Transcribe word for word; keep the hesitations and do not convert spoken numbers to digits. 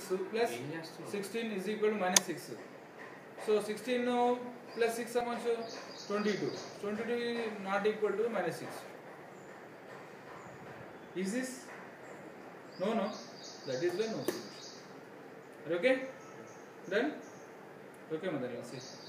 six plus sixteen is equal to minus six. So sixteen plus six how much? twenty-two. twenty-two is not equal to minus six. Is this? No, no. That is the no solution. Okay? Done? Okay, Mother. See.